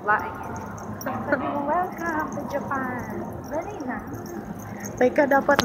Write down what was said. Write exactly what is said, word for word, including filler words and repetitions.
babae. Sabi mo, welcome to Japan. Very nice. Teka, dapat